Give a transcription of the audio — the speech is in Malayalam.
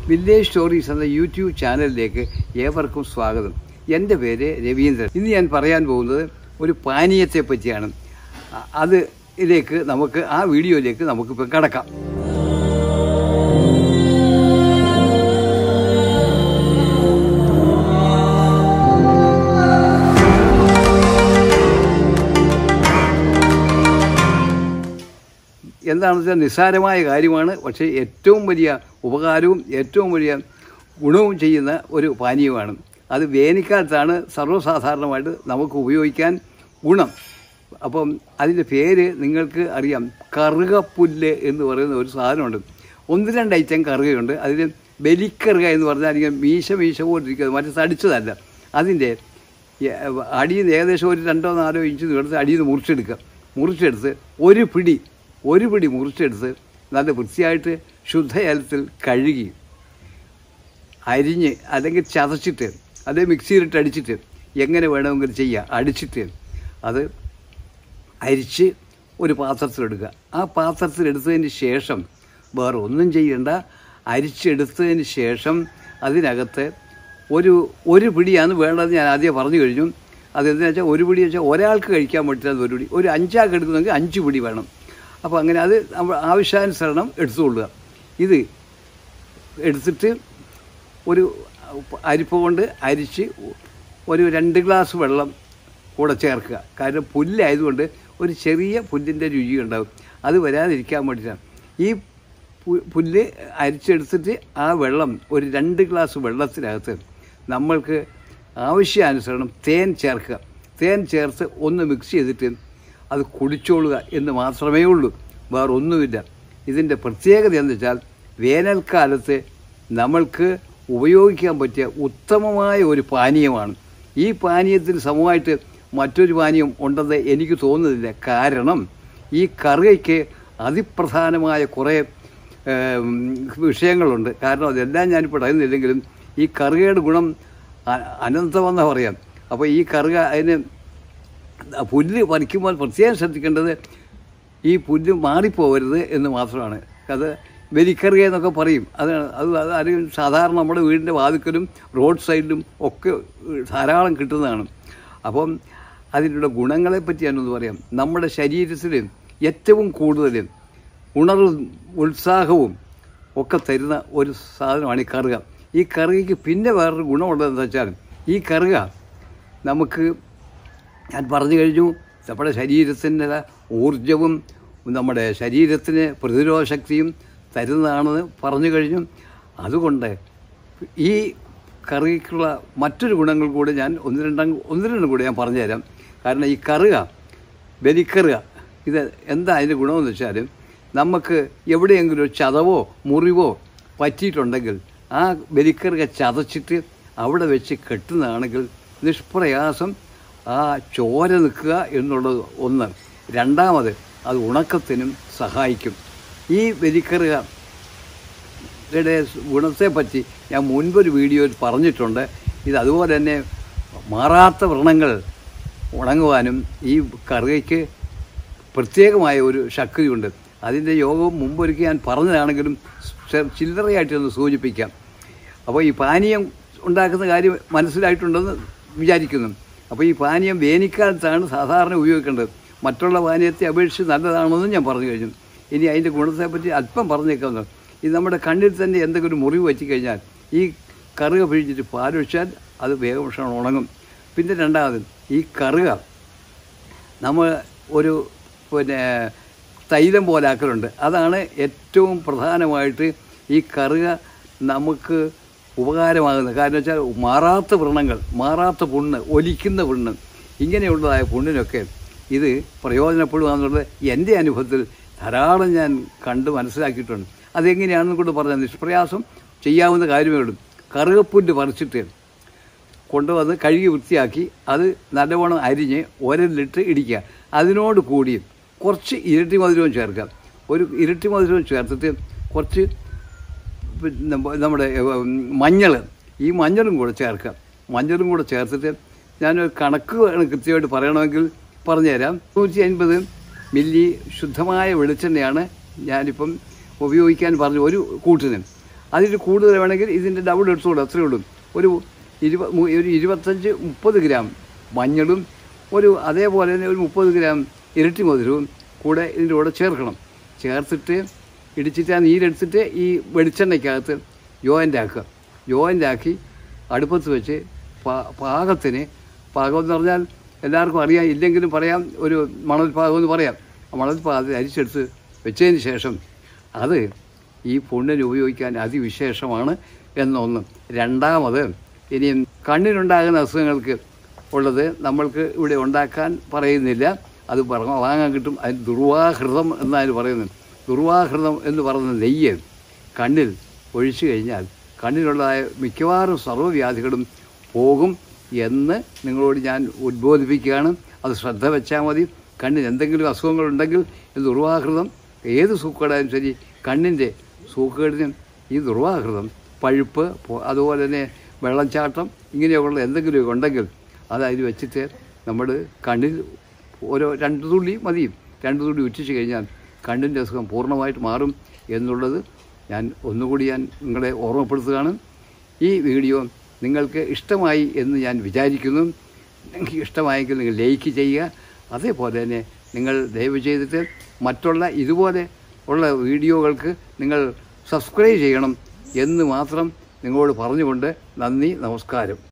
വില്ലേജ് സ്റ്റോറീസ് എന്ന യൂട്യൂബ് ചാനലിലേക്ക് ഏവർക്കും സ്വാഗതം. എൻ്റെ പേര് രവീന്ദ്രൻ. ഇന്ന് ഞാൻ പറയാൻ പോകുന്നത് ഒരു പാനീയത്തെ പറ്റിയാണ്. ആ വീഡിയോയിലേക്ക് നമുക്കിപ്പോൾ കടക്കാം. എന്താണെന്ന് വെച്ചാൽ നിസ്സാരമായ കാര്യമാണ്, പക്ഷേ ഏറ്റവും വലിയ ഉപകാരവും ഏറ്റവും വലിയ ഗുണവും ചെയ്യുന്ന ഒരു പാനീയമാണ്. അത് വേനൽക്കാലത്താണ് സർവ്വസാധാരണമായിട്ട് നമുക്ക് ഉപയോഗിക്കാൻ ഗുണം. അപ്പം അതിൻ്റെ പേര് നിങ്ങൾക്ക് അറിയാം, കറുകപ്പുല്ല് എന്ന് പറയുന്ന ഒരു സാധനമുണ്ട്. 1-2 ഐറ്റം കറുകയുണ്ട്. അതിൽ ബലിക്കറുക എന്ന് പറഞ്ഞാൽ ഇങ്ങനെ മീശ പോലിരിക്കുന്നത്, മറ്റേ തടിച്ചതല്ല. അതിൻ്റെ അടിയിൽ നിന്ന് ഏകദേശം ഒരു 2-4 ഇഞ്ച് എടുത്ത് അടിയിൽ നിന്ന് മുറിച്ചെടുത്ത് ഒരു പിടി മുറിച്ചെടുത്ത് നല്ല വൃത്തിയായിട്ട് ശുദ്ധജലത്തിൽ കഴുകി അരിഞ്ഞ് അല്ലെങ്കിൽ ചതച്ചിട്ട് അല്ലെങ്കിൽ മിക്സിയിലിട്ട് അടിച്ചിട്ട് എങ്ങനെ വേണമെങ്കിലും ചെയ്യുക. അടിച്ചിട്ട് അത് അരിച്ച് ഒരു പാത്രത്തിലെടുക്കുക. ആ പാത്രത്തിലെടുത്തതിന് ശേഷം വേറെ ഒന്നും ചെയ്യണ്ട. അരിച്ചെടുത്തതിന് ശേഷം അതിനകത്ത് ഒരു പിടിയാണ് വേണ്ടത്. ഞാൻ ആദ്യം പറഞ്ഞു കഴിഞ്ഞു. അതെന്താണെന്ന് വെച്ചാൽ ഒരു പിടി വെച്ചാൽ ഒരാൾക്ക് കഴിക്കാൻ പറ്റാത്ത ഒരു പിടി, ഒരു 5 ആൾക്ക് എടുക്കുന്നെങ്കിൽ 5 പിടി വേണം. അപ്പോൾ അങ്ങനെ അത് നമ്മൾ ആവശ്യാനുസരണം എടുത്തുകൊള്ളുക. ഇത് എടുത്തിട്ട് ഒരു അരിപ്പ കൊണ്ട് അരിച്ച് ഒരു 2 ഗ്ലാസ് വെള്ളം കൂടെ ചേർക്കുക. കാരണം പുല്ലായതുകൊണ്ട് ഒരു ചെറിയ പുല്ലിൻ്റെ രുചി ഉണ്ടാകും. അത് വരാതിരിക്കാൻ വേണ്ടിയിട്ടാണ്. ഈ പുല്ല് അരിച്ചെടുത്തിട്ട് ആ വെള്ളം ഒരു 2 ഗ്ലാസ് വെള്ളത്തിനകത്ത് നമ്മൾക്ക് ആവശ്യാനുസരണം തേൻ ചേർക്കുക. തേൻ ചേർത്ത് ഒന്ന് മിക്സ് ചെയ്തിട്ട് അത് കുടിച്ചോളുക എന്ന് മാത്രമേ ഉള്ളൂ, വേറെ ഒന്നുമില്ല. ഇതിൻ്റെ പ്രത്യേകത എന്ന് വെച്ചാൽ വേനൽക്കാലത്ത് നമ്മൾക്ക് ഉപയോഗിക്കാൻ പറ്റിയ ഉത്തമമായ ഒരു പാനീയമാണ്. ഈ പാനീയത്തിന് സമമായിട്ട് മറ്റൊരു പാനീയം ഉണ്ടെന്ന് എനിക്ക് തോന്നുന്നില്ല. കാരണം ഈ കറുകയ്ക്ക് അതിപ്രധാനമായ കുറേ വിഷയങ്ങളുണ്ട്. കാരണം അതെല്ലാം ഞാനിപ്പോൾ പറയുന്നില്ലെങ്കിലും ഈ കറുകയുടെ ഗുണം അനന്തമെന്നാണ് പറയാം. അപ്പോൾ ഈ കറുക അതിന് പുല്ല് പറിക്കുമ്പോൾ പ്രത്യേകം ശ്രദ്ധിക്കേണ്ടത് ഈ പുല്ല് മാറിപ്പോകരുത് എന്ന് മാത്രമാണ്. അത് ബലിക്കറുക എന്നൊക്കെ പറയും. അത് സാധാരണ നമ്മുടെ വീടിൻ്റെ വാതിക്കലും റോഡ് സൈഡിലും ഒക്കെ ധാരാളം കിട്ടുന്നതാണ്. അപ്പം അതിനുള്ള ഗുണങ്ങളെ പറ്റി ഞാനൊന്ന് പറയാം. നമ്മുടെ ശരീരത്തിൽ ഏറ്റവും കൂടുതൽ ഉണർവും ഉത്സാഹവും ഒക്കെ തരുന്ന ഒരു സാധനമാണ് ഈ കറുക. ഈ കറുകയ്ക്ക് പിന്നെ വേറൊരു ഗുണമുള്ളതെന്ന് വെച്ചാൽ ഈ കറുക നമുക്ക്, ഞാൻ പറഞ്ഞു കഴിഞ്ഞു, നമ്മുടെ ശരീരത്തിൻ്റെ ഊർജവും നമ്മുടെ ശരീരത്തിന് പ്രതിരോധ ശക്തിയും തരുന്നതാണെന്ന് പറഞ്ഞു കഴിഞ്ഞു. അതുകൊണ്ട് ഈ കറുകയ്ക്കുള്ള മറ്റൊരു ഗുണങ്ങൾ കൂടി ഞാൻ ഒന്ന് രണ്ട് കൂടി ഞാൻ പറഞ്ഞുതരാം. കാരണം ഈ കറുക, ബലിക്കറുക, ഇത് എന്താ അതിൻ്റെ ഗുണമെന്ന് വെച്ചാൽ നമുക്ക് എവിടെയെങ്കിലും ഒരു ചതവോ മുറിവോ പറ്റിയിട്ടുണ്ടെങ്കിൽ ആ ബലിക്കറുക ചതച്ചിട്ട് അവിടെ വെച്ച് കെട്ടുന്നതാണെങ്കിൽ നിഷ്പ്രയാസം ആ ചോര നിൽക്കുക എന്നുള്ളത് ഒന്ന്. രണ്ടാമത് അത് ഉണക്കത്തിനും സഹായിക്കും. ഈ ബലിക്കറുകയുടെ ഗുണത്തെപ്പറ്റി ഞാൻ മുൻപൊരു വീഡിയോയിൽ പറഞ്ഞിട്ടുണ്ട്. ഇത് അതുപോലെ തന്നെ മാറാത്ത വ്രണങ്ങൾ ഉണങ്ങുവാനും ഈ കറുകയ്ക്ക് പ്രത്യേകമായ ഒരു ശക്തിയുണ്ട്. അതിൻ്റെ യോഗവും മുമ്പൊരിക്കൽ ഞാൻ പറഞ്ഞതാണെങ്കിലും ചില്ലറയായിട്ടൊന്ന് സൂചിപ്പിക്കാം. അപ്പോൾ ഈ പാനീയം ഉണ്ടാക്കുന്ന കാര്യം മനസ്സിലായിട്ടുണ്ടെന്ന് വിചാരിക്കുന്നു. അപ്പോൾ ഈ പാനീയം വേനൽക്കാലത്താണ് സാധാരണ ഉപയോഗിക്കേണ്ടത്. മറ്റുള്ള പാനീയത്തെ അപേക്ഷിച്ച് നല്ലതാണെന്നും ഞാൻ പറഞ്ഞു കഴിഞ്ഞു. ഇനി അതിൻ്റെ ഗുണത്തെപ്പറ്റി അല്പം പറഞ്ഞേക്കാവുന്നു. ഇത് നമ്മുടെ കണ്ണിൽ തന്നെ എന്തെങ്കിലും മുറിവ് പറ്റിക്കഴിഞ്ഞാൽ ഈ കറുക പിഴിഞ്ഞിട്ട് പാലൊഴിച്ചാൽ അത് വേഗം ഉണങ്ങും. പിന്നെ രണ്ടാമത് ഈ കറുക നമ്മൾ ഒരു തൈലം പോലാക്കലുണ്ട്. അതാണ് ഏറ്റവും പ്രധാനമായിട്ട് ഈ കറുക നമുക്ക് ഉപകാരമാകുന്നത്. കാരണം വെച്ചാൽ മാറാത്ത വ്രണങ്ങൾ, മാറാത്ത പുണ്ണ്, ഒലിക്കുന്ന പുണ്ണ്, ഇങ്ങനെയുള്ളതായ പുണ്ണിനൊക്കെ ഇത് പ്രയോജനപ്പെടുകയെന്നുള്ളത് എൻ്റെ അനുഭവത്തിൽ ധാരാളം ഞാൻ കണ്ട് മനസ്സിലാക്കിയിട്ടുണ്ട്. അതെങ്ങനെയാണെന്ന് കൊണ്ട് പറഞ്ഞാൽ നിഷ്പ്രയാസം ചെയ്യാവുന്ന കാര്യമേ ഉള്ളൂ. കറുകപ്പുല്ല് പറിച്ചിട്ട് കൊണ്ടുവന്ന് കഴുകി വൃത്തിയാക്കി അത് നല്ലവണ്ണം അരിഞ്ഞ് ഒരലിട്ട് ഇടിക്കുക. അതിനോട് കൂടി കുറച്ച് ഇരട്ടി മധുരവും ചേർക്കാം. ഒരു ഇരട്ടി മധുരവും ചേർത്തിട്ട് കുറച്ച് നമ്മുടെ ഈ മഞ്ഞളും കൂടെ ചേർക്കാം. മഞ്ഞളും കൂടെ ചേർത്തിട്ട് ഞാനൊരു കണക്ക് കൃത്യമായിട്ട് പറയണമെങ്കിൽ പറഞ്ഞുതരാം. 150 മില്ലി ശുദ്ധമായ വെളിച്ചെണ്ണയാണ് ഞാനിപ്പം ഉപയോഗിക്കാൻ പറഞ്ഞു ഒരു കൂട്ടിന്. അതിൽ കൂടുതൽ വേണമെങ്കിൽ ഇതിൻ്റെ ഡബിൾ എടുത്തോളൂ, അത്രയേ ഉള്ളൂ. ഒരു 25-30 ഗ്രാം മഞ്ഞളും അതേപോലെ തന്നെ ഒരു 30 ഗ്രാം ഇരട്ടി മധുരവും കൂടെ ഇതിൻ്റെ കൂടെ ചേർക്കണം. ചേർത്തിട്ട് ഇടിച്ചിട്ട് ആ നീരെടുത്തിട്ട് ഈ വെളിച്ചെണ്ണയ്ക്കകത്ത് ജോയിൻ്റ് ആക്കി അടുപ്പത്ത് വെച്ച് പാകത്തിന്, പാകം എന്ന് പറഞ്ഞാൽ എല്ലാവർക്കും അറിയാം, ഇല്ലെങ്കിലും പറയാം, ഒരു മണൽ പാകം എന്ന് പറയാം. ആ മണൽ പാകത്തിൽ അരിച്ചെടുത്ത് വെച്ചതിന് ശേഷം അത് ഈ പുണ്ണിന് ഉപയോഗിക്കാൻ അതിവിശേഷമാണ് എന്നൊന്ന്. രണ്ടാമത്, ഇനിയും കണ്ണിനുണ്ടാകുന്ന അസുഖങ്ങൾക്ക് ഉള്ളത് നമ്മൾക്ക് ഇവിടെ ഉണ്ടാക്കാൻ പറയുന്നില്ല, അത് വാങ്ങാൻ കിട്ടും. അതിന് ദുർവാഹൃതം എന്നതിന് പറയുന്നത്. ദുർവാഹൃതം എന്ന് പറയുന്ന നെയ്യ് കണ്ണിൽ ഒഴിച്ചു കഴിഞ്ഞാൽ കണ്ണിലുള്ളതായ മിക്കവാറും സർവ്വവ്യാധികളും പോകും എന്ന് നിങ്ങളോട് ഞാൻ ഉദ്ബോധിപ്പിക്കുകയാണ്. അത് ശ്രദ്ധ വെച്ചാൽ മതി. കണ്ണിന് എന്തെങ്കിലും അസുഖങ്ങളുണ്ടെങ്കിൽ ഈ ദുർവാഹൃതം, ഏത് സൂക്കേടായാലും ശരി, കണ്ണിൻ്റെ സൂക്കേടിനും ഈ ദുർവാഹൃതം, പഴുപ്പ്, അതുപോലെ തന്നെ വെള്ളച്ചാട്ടം, ഇങ്ങനെയുള്ള എന്തെങ്കിലുമൊക്കെ ഉണ്ടെങ്കിൽ അത് അതിൽ വെച്ചിട്ട് നമ്മൾ കണ്ണിൽ 2 തുള്ളി മതിയും. 2 തുള്ളി ഉറ്റിച്ച് കഴിഞ്ഞാൽ കണ്ണിൻ്റെ അസുഖം പൂർണ്ണമായിട്ട് മാറും എന്നുള്ളത് ഒന്നുകൂടി നിങ്ങളെ ഓർമ്മപ്പെടുത്തുകയാണ്. ഈ വീഡിയോ നിങ്ങൾക്ക് ഇഷ്ടമായി എന്ന് ഞാൻ വിചാരിക്കുന്നു. നിങ്ങൾക്ക് ഇഷ്ടമായെങ്കിൽ നിങ്ങൾ ലൈക്ക് ചെയ്യുക. അതേപോലെ തന്നെ നിങ്ങൾ ദയവ് ചെയ്തിട്ട് മറ്റുള്ള ഇതുപോലെ ഉള്ള വീഡിയോകൾക്ക് നിങ്ങൾ സബ്സ്ക്രൈബ് ചെയ്യണം എന്ന് മാത്രം നിങ്ങളോട് പറഞ്ഞുകൊണ്ട് നന്ദി, നമസ്കാരം.